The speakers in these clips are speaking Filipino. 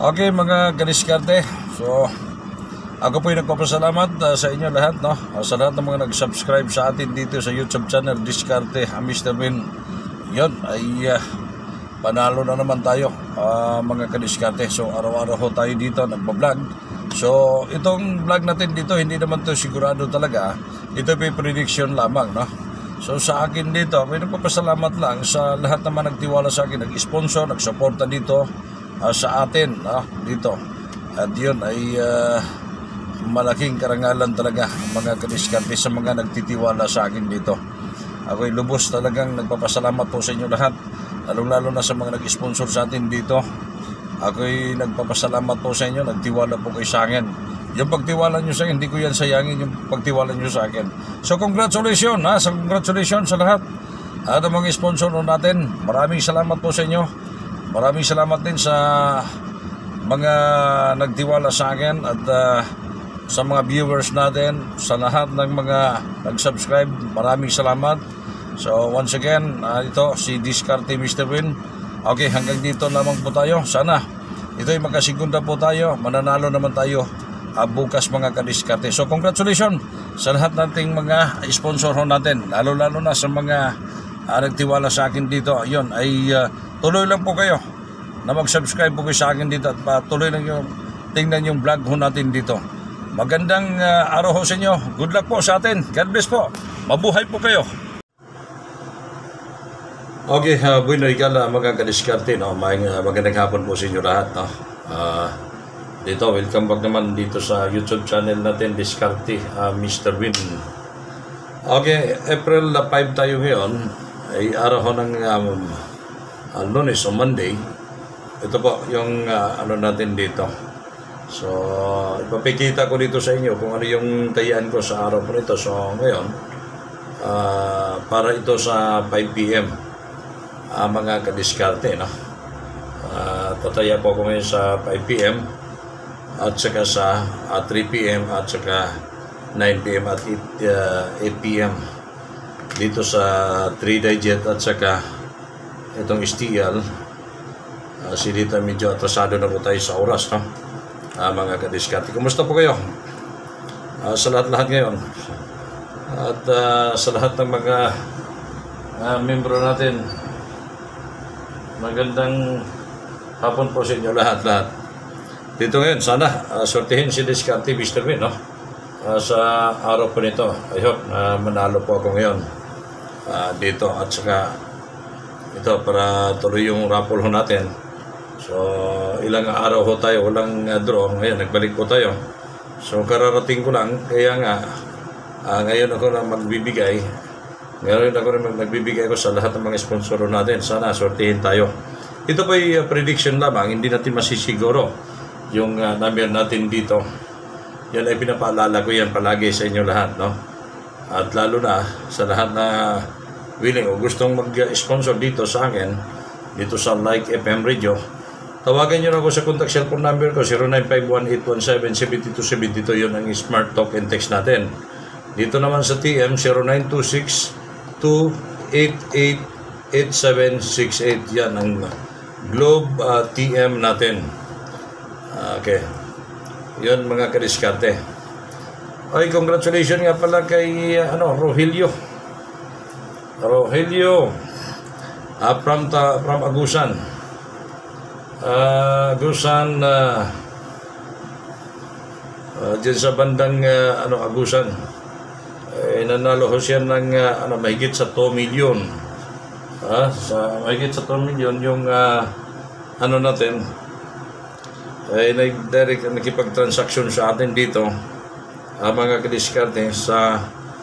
Okay mga kadiskarte, so ako po yung nagpapasalamat sa inyo lahat, no? Sa lahat ng mga nag-subscribe sa atin dito sa YouTube channel Diskarte Mr. Win. Yun ay panalo na naman tayo mga kadiskarte. So araw-araw ho tayo dito nagpa-vlog. So itong vlog natin dito hindi naman to sigurado talaga. Ito ay prediction lamang, no? So sa akin dito, may nagpapasalamat lang sa lahat naman nagtiwala sa akin, nag-sponsor, nagsuporta dito sa atin dito. At yun ay malaking karangalan talaga mga kadiskarte sa mga nagtitiwala sa akin dito. Ako'y lubos talagang nagpapasalamat po sa inyo lahat, lalong-lalo na sa mga nag-sponsor sa atin dito. Ako'y nagpapasalamat po sa inyo, nagtiwala po kayo sa akin. Yung pagtiwala nyo sa akin, hindi ko yan sayangin yung pagtiwala nyo sa akin. So congratulations sa lahat at mga sponsor natin. Maraming salamat po sa inyo. Maraming salamat din sa mga nagtiwala sa akin at sa mga viewers natin, sa lahat ng mga nag-subscribe. Maraming salamat. So once again, ito si Diskarte Mr. Win. Okay, hanggang dito lamang po tayo. Sana ito ay magkasigunda po tayo. Mananalo naman tayo bukas mga kadiskarte. So congratulations sa lahat nating mga sponsor natin, lalo-lalo na sa mga nagtiwala sa akin dito. Ayun ay tuloy lang po kayo na mag-subscribe po kayo sa akin dito at tuloy lang yung tingnan yung vlog ho natin dito. Magandang araw ho sa inyo. Good luck po sa atin. God bless po. Mabuhay po kayo. Okay, bueno ikala mga kadiskarte, no? Magandang hapon po sa inyo lahat, no? Dito, welcome back naman dito sa YouTube channel natin, Diskarte Mr. Win. Okay, April 5 tayo ngayon, ay araw ng Lunes o Monday. Ito po yung ano natin dito. So, ipapikita ko dito sa inyo kung ano yung tayaan ko sa araw po nito. So, ngayon, para ito sa 5 PM, mga kadiskarte, no? Tataya po ko ngayon sa 5 PM at saka sa 3 PM at saka 9 PM at 8 PM dito sa 3 Digit at saka itong STL. Si dito medyo atrasado na po tayo sa oras, no? Mga kadiskarte, kumusta po kayo? Sa lahat-lahat ngayon at sa lahat ng mga membro natin, magandang hapon po sa inyo lahat-lahat. Dito ngayon, sana sortihin si Diskarte Mr. Win, no? Sa araw po nito. I hope na manalo po ako ngayon dito at saka ito para tuloy yung raffle ho natin. So ilang araw ho tayo walang draw. Ngayon nagbalik po tayo. So kararating ko lang, kaya nga ngayon ako na magbibigay. Ngayon ako na magbibigay ko sa lahat ng mga sponsor natin. Sana sortihin tayo. Ito po ay prediction lamang, hindi natin masisiguro yung number natin dito. Yan ay pinapaalala ko yan palagi sa inyo lahat, no? At lalo na sa lahat na willing o gustong mag-sponsor dito sa akin, dito sa Like FM Radio, tawagan nyo na ako sa contact cellphone number ko, 0951-817-7272. Yun ang smart talk and text natin. Dito naman sa TM, 0926-288-8768. Yan ang Globe TM natin. Okay. Yun mga kadiskarte. Ay, congratulations nga pala kay Rogelio from Agusan. Dyan sa bandang Agusan. Nanalo ho siya ng mahigit sa 2 million. Sa mahigit sa 2 million yung natin ay direct nakipag-transaction sa atin dito mga kadiskarte sa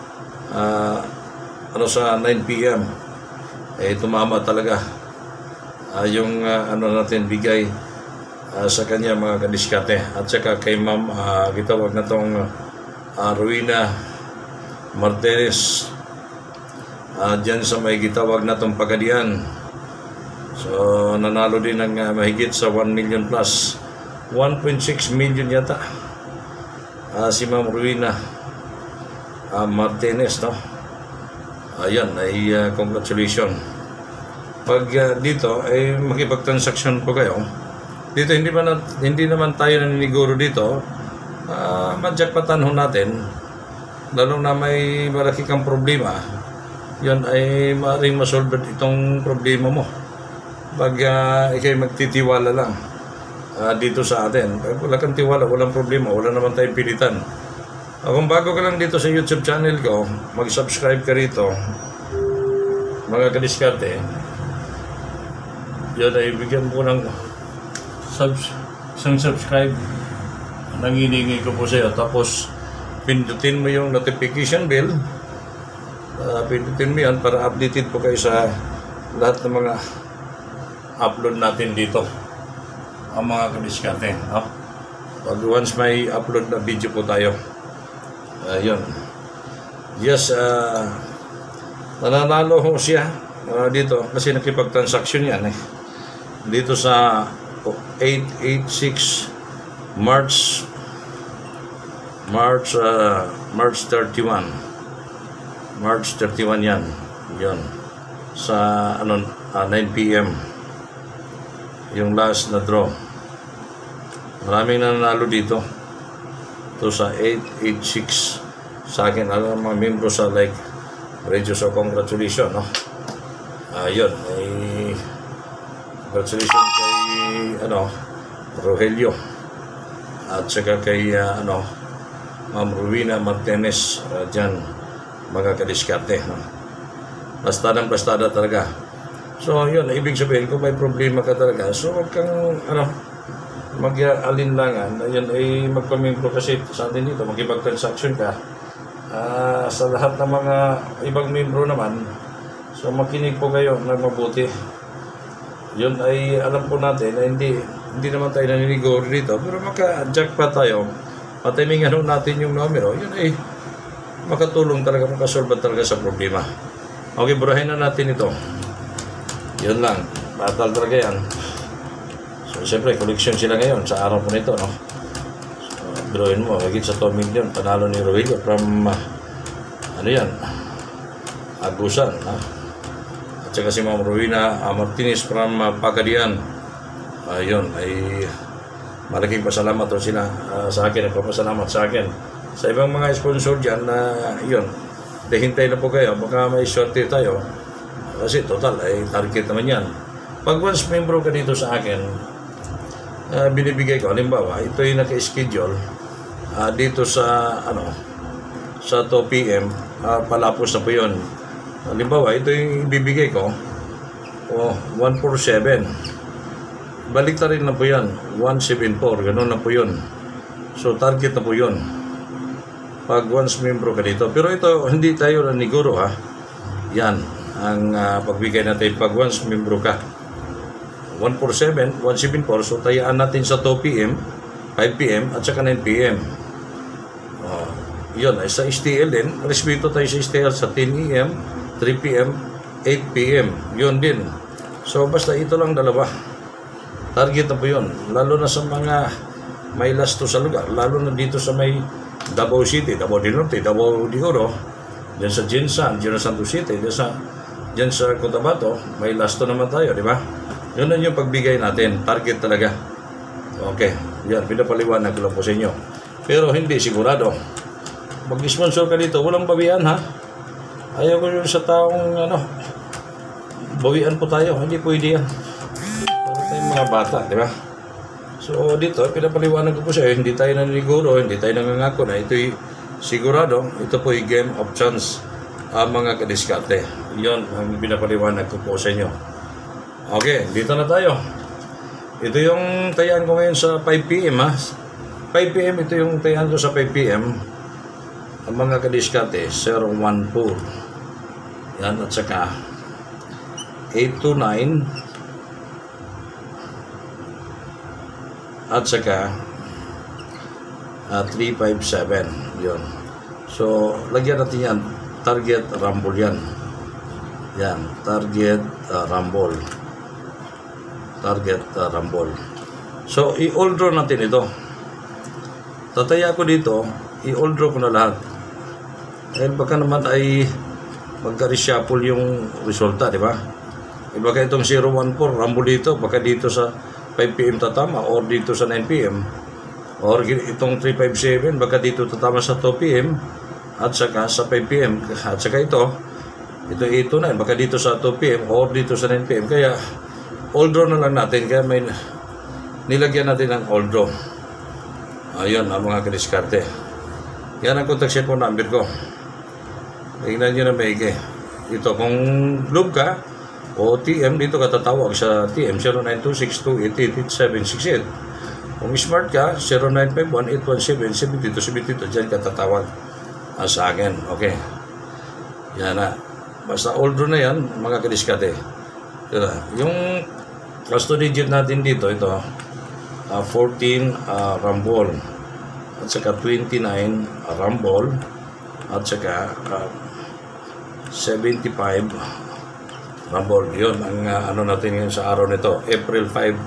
sa 9 PM tumama talaga yung natin bigay sa kanya mga kadiskarte at saka kay ma'am gitawag na tong Ruina Martinez dyan sa may gitawag na tong Pagadian. So nanalo din ng mahigit sa 1 million plus, 1.6 million yata si Ma'am Ruina Martinez, no? Ayan ay congratulations. Pag dito ay makipag-transaction po kayo, dito hindi naman tayo naniniguro dito. Madjakpatan ho natin, lalo na may malaki kang problema, yun ay maaaring masolve itong problema mo pag ikay magtitiwala lang dito sa atin. Pag wala kang tiwala, walang problema, wala naman tayong pilitan. Kung bago ka lang dito sa YouTube channel ko, mag-subscribe ka rito, mga kadiskarte. Yun ay bigyan po ng subscribe. Nanginingi ko po sa iyo. Tapos pindutin mo yung notification bell. Pindutin mo yan para updated po kayo sa lahat ng mga upload natin dito, ang mga kadiskarte, no? Pag once may upload na video po tayo, yun. Yes, nananalo ho siya dito kasi nakipag-transaction yan dito sa 886 March 31 yan yun sa 9 PM yung last na draw. Maraming nananalo dito to sa 886 sa akin. Alam mga membro sa like radio, so congratulations, no? Yun ay congratulations kay Rogelio at saka kay Ma'am Rowena Martinez dyan, mga kadiskarte, no? Bastada talaga. So yun, ibig sabihin kung may problema ka talaga, so wag kang mag-alinlangan. Yun ay magpamembro kasi sa atin dito, magibag-transaction ka sa lahat ng mga ibang membro naman. So makinig po kayo na mabuti. Yun ay alam po natin na hindi naman tayo naninigo dito, pero maka-jackpot tayo, patimingan natin yung numero, yun ay makatulong talaga, makasolve talaga sa problema. Okay, burahin na natin ito. Yun lang, batal talaga yan. So siyempre, collection sila ngayon sa araw po nito, no? So burahin mo, higit sa 2 million panalo ni Rogelio from Agusan, ha? At saka si Ma'am Rowena Martinez from Pagadian. Yun ay malaking pasalamat sila sa akin, nagpapasalamat sa akin. Sa ibang mga sponsor dyan na yun, hintay na po kayo, baka may sorte tayo kasi total ay target naman yan. Pag once membro ka dito sa akin, binibigay ko, halimbawa ito yung naka-schedule dito sa sa 2 PM, palapos na po yun. Halimbawa ito yung ibibigay ko 147, balik na rin na po yan, 174, gano'n na po yun. So target na po yun pag once membro ka dito. Pero ito, hindi tayo naniguro, ha. Yan ang pagbigay natin pag once membro ka. 147, 174, so tayaan natin sa 2 PM, 5 PM, at saka 9 PM. Yun, ay sa STL din, respeto tayo sa STL sa 10 AM, 3 PM, 8 PM, yun din. So basta ito lang dalawa. Target na po yun, lalo na sa mga may lasto sa lugar, lalo na dito sa may Davao City, Davao del Norte, Davao de Oro, dyan sa Jinsan, General Santos City, dyan sa Cotabato, may lasto naman tayo, di ba? Yun yung pagbigay natin, target talaga. Okay, yan, pinapaliwanag ko lang po sa inyo. Pero hindi sigurado. Mag-sponsor ka dito, walang bawian, ha? Ayaw ko yun sa taong, bawian po tayo, hindi pwede yan. Mga bata, di ba? So dito, pinapaliwanag ko po siya, hindi tayo naniguro, hindi tayo nangangako na ito'y sigurado, ito po yung game of chance, mga kadiskarte. Yun ang pinapaliwanag ko po sa inyo. Okay, dito na tayo. Ito yung tayaan ko ngayon sa 5 PM, ha? 5 PM, ito yung tayaan ko sa 5 PM. Ang mga kadiskarte, 014. Yan, at saka 829. At saka 357, yun. So lagyan natin yan, target rumble yan. Yan, target rumble. Target rumble. So i-all draw natin ito. Tataya ko dito, i-all draw ko na lahat. Dahil baka naman ay magka-reshuffle yung resulta, di ba? Baka itong 014 rumble dito, baka dito sa 5 PM tatama or dito sa 9 PM or itong 357 baka dito tatama sa 2 PM at saka sa 5 PM at saka ito 829 baka dito sa 2 PM or dito sa 9 PM. Kaya all draw na lang natin, kaya may nilagyan natin ng all draw. Ayun ang mga kadiskarte. Yan ang contact cellphone number ko. Tingnan nyo na maigi. Ito kung globe ka o TM, dito ka tatawag sa TM 0926288768. Kung smart ka, 0951-817-7272. Diyan ka tatawag sa akin. Okay. Yan na. Basta all draw na yan, mga kadiskate. Yung last 2 digit natin dito, ito, 14 Rambol. At saka 29 Rambol. At saka 75 Rambol. Yun ang ano natin ngayon sa araw nito, April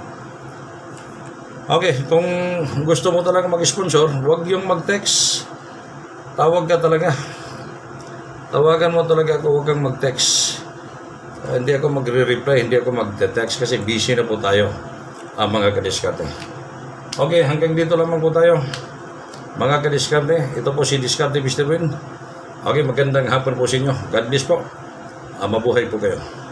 5. Okay, kung gusto mo talaga mag-sponsor, huwag yung mag-text. Tawag ka talaga. Tawagan mo talaga ako, huwag kang mag-text. Hindi ako magre-reply, hindi ako mag-text kasi busy na po tayo, mga kadiskarte. Okay, hanggang dito lamang po tayo, mga kadiskarte. Ito po si Diskarte Mr. Win. Okay, magandang hapon po sa inyo. God bless po. Mabuhay po kayo.